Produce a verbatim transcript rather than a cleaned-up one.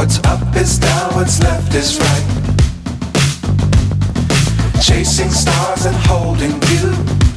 What's up is down, what's left is right. Chasing stars and holding you.